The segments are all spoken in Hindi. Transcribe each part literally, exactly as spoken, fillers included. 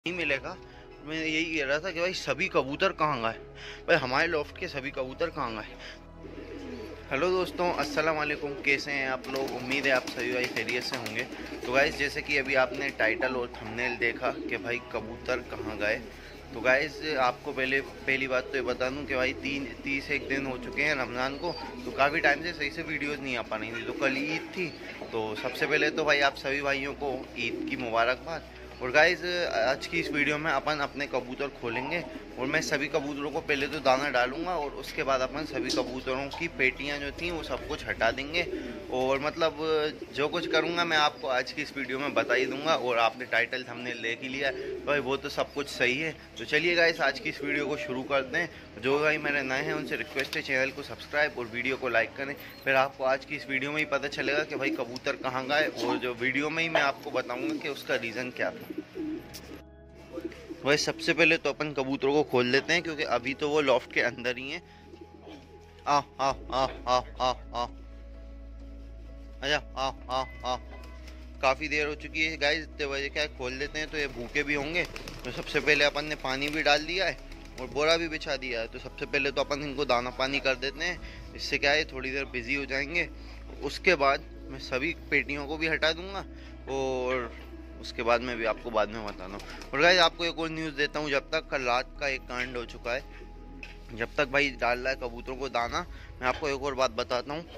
नहीं मिलेगा। मैं यही कह रहा था कि भाई सभी कबूतर कहाँ गए, भाई हमारे लॉफ्ट के सभी कबूतर कहाँ गए। हेलो दोस्तों, अस्सलाम वालेकुम। कैसे हैं आप लोग? उम्मीद है आप सभी भाई खैरियत से होंगे। तो गाइस, जैसे कि अभी आपने टाइटल और थंबनेल देखा कि भाई कबूतर कहाँ गए, तो गाइस आपको पहले पहली बात तो ये बता दूं कि भाई तीन तीस एक दिन हो चुके हैं रमज़ान को, तो काफ़ी टाइम से सही से वीडियोस नहीं आ पा रही थी। तो कल ईद थी, तो सबसे पहले तो भाई आप सभी भाइयों को ईद की मुबारकबाद। और गाइस आज की इस वीडियो में अपन अपने कबूतर खोलेंगे और मैं सभी कबूतरों को पहले तो दाना डालूंगा और उसके बाद अपन सभी कबूतरों की पेटियां जो थी वो सब कुछ हटा देंगे। और मतलब जो कुछ करूंगा मैं आपको आज की इस वीडियो में बता ही दूंगा। और आपने टाइटल थंबनेल देख ही लिया भाई, वो तो सब कुछ सही है। तो चलिए गाइस आज की इस वीडियो को शुरू करते हैं। जो भाई मेरे नए हैं उनसे रिक्वेस्ट है चैनल को सब्सक्राइब और वीडियो को लाइक करें। फिर आपको आज की इस वीडियो में ही पता चलेगा कि भाई कबूतर कहाँ गए, और जो वीडियो में ही मैं आपको बताऊँगा कि उसका रीज़न क्या था। वही सबसे पहले तो अपन कबूतरों को खोल देते हैं क्योंकि अभी तो वो लॉफ्ट के अंदर ही हैं। आ आ आ आ आ आ अच्छा आ आ आ काफ़ी देर हो चुकी है गाइस, इतने बजे क्या है, खोल देते हैं तो ये भूखे भी होंगे। तो सबसे पहले अपन ने पानी भी डाल दिया है और बोरा भी बिछा दिया है। तो सबसे पहले तो अपन इनको दाना पानी कर देते हैं, इससे क्या है थोड़ी देर बिजी हो जाएंगे। उसके बाद मैं सभी पेटियों को भी हटा दूंगा और उसके बाद मैं भी आपको बाद में बताता हूँ। और गाइस आपको एक और न्यूज़ देता हूँ, जब तक कल रात का एक कांड हो चुका है, जब तक भाई डाल रहा है कबूतरों को दाना, मैं आपको एक और बात बताता हूँ।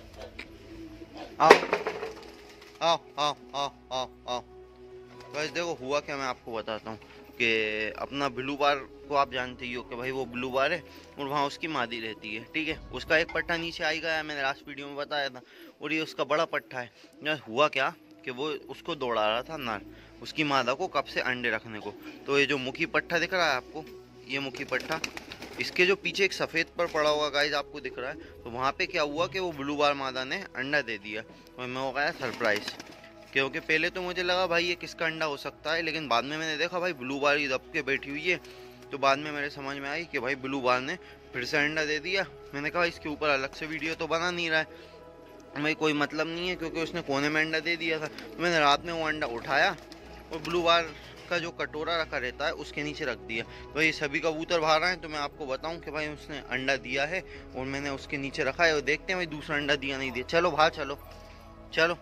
आओ आओ आओ आओ आओ आओ गाइस देखो हुआ क्या, मैं आपको बताता हूँ कि अपना ब्लू बार को आप जानते ही हो कि भाई वो ब्लू बार है और वहाँ उसकी मादी रहती है, ठीक है। उसका एक पट्टा नीचे आई गया है, मैंने लास्ट वीडियो में बताया था, और ये उसका बड़ा पट्टा है। हुआ क्या कि वो उसको दौड़ा रहा था नर उसकी मादा को कब से अंडे रखने को। तो ये जो मुखी पट्टा दिख रहा है आपको, ये मुखी पट्टा, इसके जो पीछे एक सफ़ेद पर पड़ा हुआ गाइस आपको दिख रहा है, तो वहाँ पे क्या हुआ कि वो ब्लू बार मादा ने अंडा दे दिया और मैं हो गया सरप्राइज़। क्योंकि पहले तो मुझे लगा भाई ये किसका अंडा हो सकता है, लेकिन बाद में मैंने देखा भाई ब्लू बार ही दब के बैठी हुई है। तो बाद में मेरे समझ में आई कि भाई ब्लू बार ने फिर से अंडा दे दिया। मैंने कहा इसके ऊपर अलग से वीडियो तो बना नहीं रहा है, भाई कोई मतलब नहीं है क्योंकि उसने कोने में अंडा दे दिया था। तो मैंने रात में वो अंडा उठाया और ब्लू बार का जो कटोरा रखा रहता है उसके नीचे रख दिया। तो ये सभी कबूतर बाहर आए तो मैं आपको बताऊं कि भाई उसने अंडा दिया है और मैंने उसके नीचे रखा है। और देखते हैं भाई दूसरा अंडा दिया नहीं दिया। चलो बाहर चलो चलो।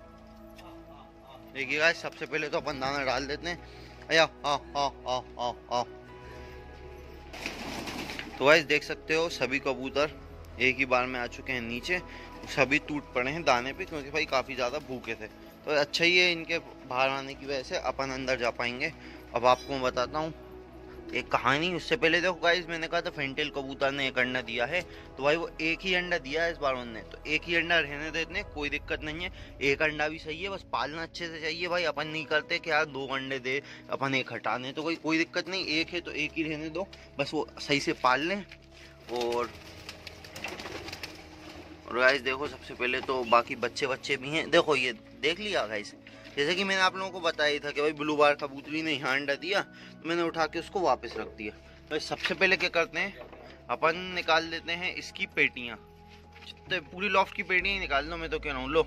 देखिए गाइस सबसे पहले तो अपन दाना डाल देते हैं। अया आ आ आ आ आ तो गाइस देख सकते हो सभी कबूतर एक ही बार में आ चुके हैं नीचे, सभी टूट पड़े हैं दाने पे क्योंकि भाई काफ़ी ज़्यादा भूखे थे। तो अच्छा ही है, इनके बाहर आने की वजह से अपन अंदर जा पाएंगे। अब आपको मैं बताता हूँ एक कहानी। उससे पहले देखो गाइस मैंने कहा था फेंटेल कबूतर ने एक अंडा दिया है, तो भाई वो एक ही अंडा दिया है इस बार उन्होंने, तो एक ही अंडा रहने देते हैं, कोई दिक्कत नहीं है। एक अंडा भी सही है, बस पालना अच्छे से चाहिए भाई। अपन नहीं करते कि यार दो अंडे दे अपन एक हटाने, तो कोई कोई दिक्कत नहीं, एक है तो एक ही रहने दो, बस वो सही से पाल लें। और और गाइस देखो सबसे पहले तो बाकी बच्चे बच्चे भी हैं, देखो ये देख लिया गाइस, जैसे कि मैंने आप लोगों को बताया था कि भाई ब्लू बार कबूतरी ने यहाँ अंडा दिया तो मैंने उठा के उसको वापस रख दिया। तो सबसे पहले क्या करते हैं अपन निकाल देते हैं इसकी पेटियाँ, जितने पूरी लॉफ्ट की पेटियाँ निकाल लो, मैं तो कह रहा हूँ लो।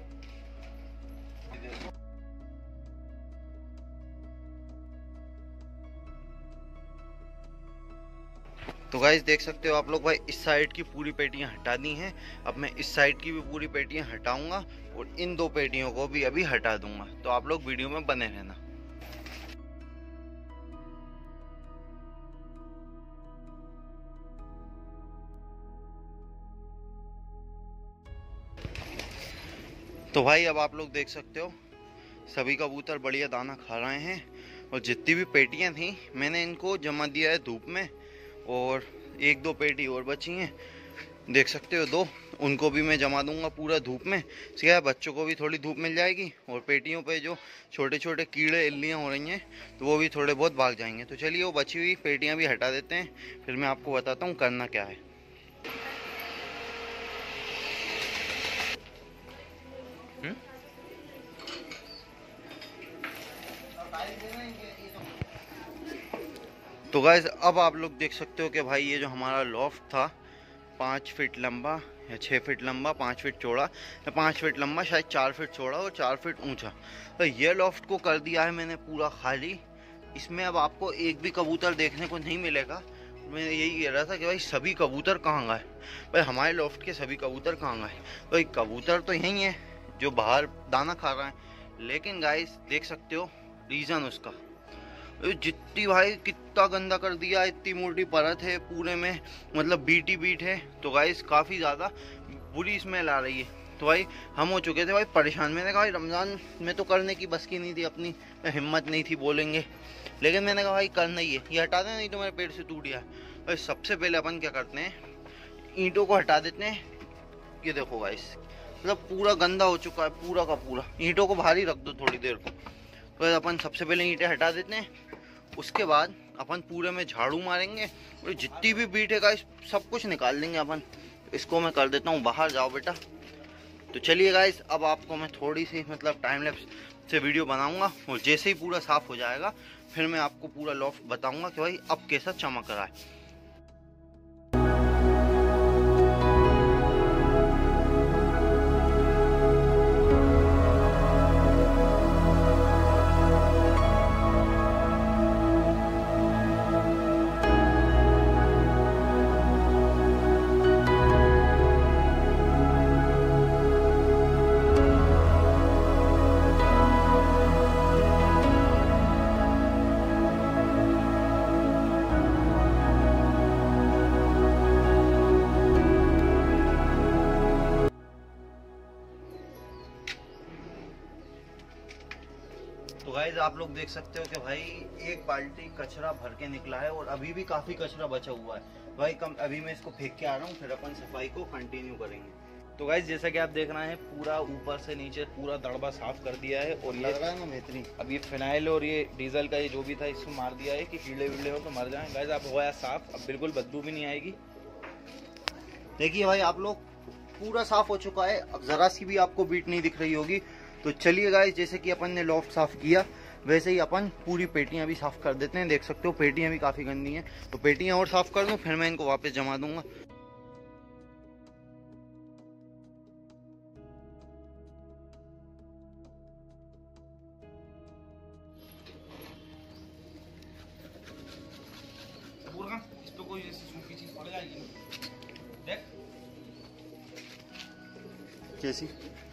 तो गाइस देख सकते हो आप लोग भाई इस साइड की पूरी पेटियां हटा दी हैं। अब मैं इस साइड की भी पूरी पेटियां हटाऊंगा और इन दो पेटियों को भी अभी हटा दूंगा। तो आप लोग वीडियो में बने रहना। तो भाई अब आप लोग देख सकते हो सभी कबूतर बढ़िया दाना खा रहे हैं और जितनी भी पेटियां थी मैंने इनको जमा दिया है धूप में, और एक दो पेटी और बची हैं देख सकते हो दो, उनको भी मैं जमा दूंगा पूरा धूप में। क्या बच्चों को भी थोड़ी धूप मिल जाएगी और पेटियों पे जो छोटे छोटे कीड़े इल्लियाँ हो रही हैं तो वो भी थोड़े बहुत भाग जाएंगे। तो चलिए वो बची हुई पेटियां भी हटा देते हैं, फिर मैं आपको बताता हूँ करना क्या है। हुँ? तो गाइस अब आप लोग देख सकते हो कि भाई ये जो हमारा लॉफ्ट था पाँच फीट लंबा या छः फीट लंबा, पाँच फीट चौड़ा या पाँच फीट लंबा, शायद चार फीट चौड़ा और चार फीट ऊंचा, तो ये लॉफ्ट को कर दिया है मैंने पूरा खाली इसमें अब आपको एक भी कबूतर देखने को नहीं मिलेगा। मैं यही कह रहा था कि भाई सभी कबूतर कहाँ गए, भाई हमारे लॉफ्ट के सभी कबूतर कहाँ गए। भाई कबूतर तो यही है जो बाहर दाना खा रहा है, लेकिन गाइस देख सकते हो रीज़न उसका, जितनी भाई कितना गंदा कर दिया, इतनी मोटी परत है पूरे में, मतलब बीट ही बीट है। तो गाइस काफ़ी ज़्यादा बुरी स्मेल आ रही है। तो भाई हम हो चुके थे भाई परेशान। मैंने कहा भाई रमज़ान में तो करने की बस की नहीं थी अपनी, हिम्मत नहीं थी बोलेंगे, लेकिन मैंने कहा भाई करना ही है, ये हटा देना नहीं तो मेरे पेट से टूट गया। भाई सबसे पहले अपन क्या करते हैं, ईंटों को हटा देते हैं। ये देखो गाइस मतलब पूरा गंदा हो चुका है पूरा का पूरा। ईंटों को बाहर ही रख दो थोड़ी देर को। तो अपन सबसे पहले ईंटें हटा देते हैं, उसके बाद अपन पूरे में झाड़ू मारेंगे और जितनी भी बीट है गाइस सब कुछ निकाल देंगे अपन। इसको मैं कर देता हूँ बाहर, जाओ बेटा। तो चलिए गाइस अब आपको मैं थोड़ी सी मतलब टाइम लैप्स से वीडियो बनाऊंगा, और जैसे ही पूरा साफ़ हो जाएगा फिर मैं आपको पूरा लॉफ्ट बताऊंगा कि भाई अब कैसा चमक रहा है। तो गाइज आप लोग देख सकते हो कि भाई एक बाल्टी कचरा भर के निकला है और अभी भी काफी कचरा बचा हुआ है भाई। कम अभी मैं इसको फेंक के आ रहा हूँ, फिर अपन सफाई को कंटिन्यू करेंगे। तो गाइज जैसा कि आप देख रहे हैं पूरा ऊपर से नीचे पूरा दड़बा साफ कर दिया है, और ये लग रहा है ना बेहतरीन। अब ये फिनाइल और ये डीजल का ये जो भी था इसको मार दिया है कि कीड़े वीड़े हो तो मर जाए। गाइज आप हो गया साफ, अब बिल्कुल बदबू भी नहीं आएगी। देखिए भाई आप लोग पूरा साफ हो चुका है, अब जरा सी भी आपको बीट नहीं दिख रही होगी। तो चलिए गाइस जैसे कि अपन ने लॉफ्ट साफ किया वैसे ही अपन पूरी पेटियां भी साफ कर देते हैं। देख सकते हो पेटियां भी काफी गंदी हैं, तो पेटियां और साफ कर दूं फिर मैं इनको वापस जमा दूंगा। इस पे कोई ऐसी सूखी चीज पड़ जाएगी, देख कैसी।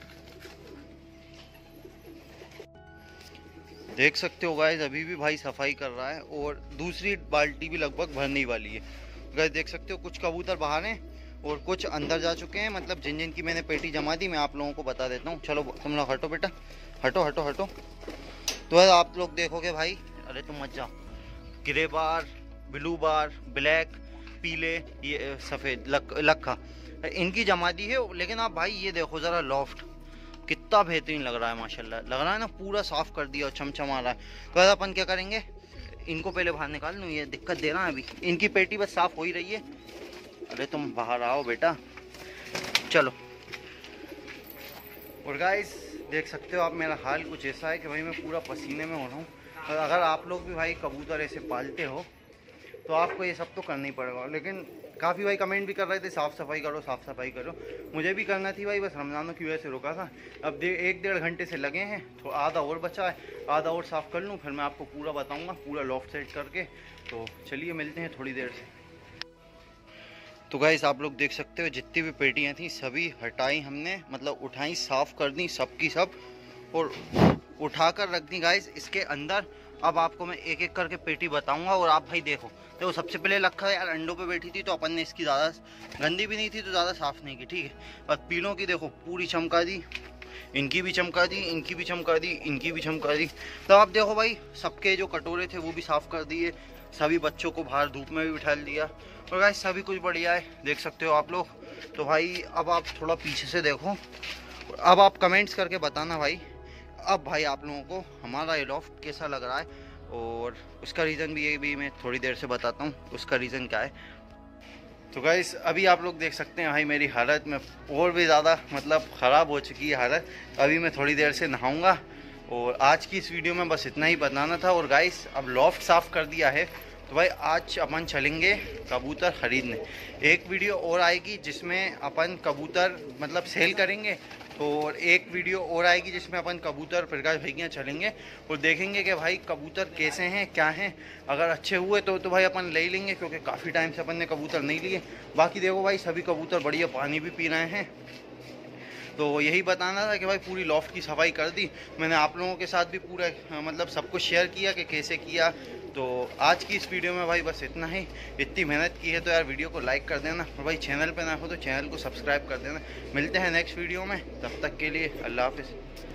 देख सकते हो गाइस अभी भी भाई सफाई कर रहा है, और दूसरी बाल्टी भी लगभग भरने वाली है। गाइस देख सकते हो कुछ कबूतर बाहर हैं और कुछ अंदर जा चुके हैं, मतलब जिन जिन की मैंने पेटी जमा दी मैं आप लोगों को बता देता हूँ। चलो तुम लोग हटो बेटा, हटो हटो हटो। तो है आप लोग देखोगे भाई, अरे तुम मत जाओ, grey bar, blue bar, black, पीले, ये सफ़ेद लक, लक्खा इनकी जमा दी है। लेकिन आप भाई ये देखो ज़रा लॉफ्ट कितना बेहतरीन लग रहा है, माशाल्लाह लग रहा है ना, पूरा साफ कर दिया और चमचमा रहा है। तो अपन क्या करेंगे, इनको पहले बाहर निकाल लूँ, ये दिक्कत दे रहा है अभी। इनकी पेटी बस साफ हो ही रही है। अरे तुम बाहर आओ बेटा, चलो। और गाइस देख सकते हो आप मेरा हाल कुछ ऐसा है कि भाई मैं पूरा पसीने में हो रहा हूँ। और अगर आप लोग भी भाई कबूतर ऐसे पालते हो तो आपको ये सब तो करना ही पड़ेगा। लेकिन काफ़ी भाई कमेंट भी कर रहे थे साफ़ सफाई करो साफ़ सफाई करो, मुझे भी करना थी भाई, बस रमज़ानों की वजह से रुका था। अब दे एक डेढ़ घंटे से लगे हैं, तो आधा और बचा है, आधा और साफ़ कर लूँ फिर मैं आपको पूरा बताऊँगा पूरा लॉफ्ट सेट करके। तो चलिए मिलते हैं थोड़ी देर से। तो गाइस आप लोग देख सकते हो जितनी भी पेटियाँ थी सभी हटाई हमने, मतलब उठाई, साफ़ कर दी सब की सब और उठा कर रख दी गाइस इसके अंदर। अब आपको मैं एक एक करके पेटी बताऊंगा और आप भाई देखो। तो सबसे पहले लक्खा यार अंडों पे बैठी थी, तो अपन ने इसकी ज़्यादा गंदी भी नहीं थी तो ज़्यादा साफ़ नहीं की, ठीक है। और पीलों की देखो पूरी चमका दी, इनकी भी चमका दी, इनकी भी चमका दी, इनकी भी चमका दी। तो आप देखो भाई सबके जो कटोरे थे वो भी साफ़ कर दिए, सभी बच्चों को बाहर धूप में भी बिठा दिया, और भाई सभी कुछ बढ़िया है, देख सकते हो आप लोग। तो भाई अब आप थोड़ा पीछे से देखो, अब आप कमेंट्स करके बताना भाई अब भाई आप लोगों को हमारा ये लॉफ्ट कैसा लग रहा है, और उसका रीज़न भी ये भी मैं थोड़ी देर से बताता हूँ उसका रीज़न क्या है। तो गाइस अभी आप लोग देख सकते हैं भाई मेरी हालत में और भी ज़्यादा मतलब ख़राब हो चुकी है हालत। अभी मैं थोड़ी देर से नहाऊंगा, और आज की इस वीडियो में बस इतना ही बताना था। और गाइस अब लॉफ्ट साफ़ कर दिया है, तो भाई आज अपन चलेंगे कबूतर ख़रीदने। एक वीडियो और आएगी जिसमें अपन कबूतर मतलब सेल करेंगे, और एक वीडियो और आएगी जिसमें अपन कबूतर प्रकाश भैया चलेंगे और देखेंगे कि भाई कबूतर कैसे हैं, क्या हैं। अगर अच्छे हुए तो तो भाई अपन ले लेंगे, क्योंकि काफ़ी टाइम से अपन ने कबूतर नहीं लिए। बाकी देखो भाई सभी कबूतर बढ़िया पानी भी पी रहे हैं। तो यही बताना था कि भाई पूरी लॉफ्ट की सफाई कर दी मैंने, आप लोगों के साथ भी पूरा मतलब सब कुछ शेयर किया कि कैसे किया। तो आज की इस वीडियो में भाई बस इतना ही। इतनी मेहनत की है तो यार वीडियो को लाइक कर देना, और भाई चैनल पे ना हो तो चैनल को सब्सक्राइब कर देना। मिलते हैं नेक्स्ट वीडियो में, तब तक के लिए अल्लाह हाफिज़।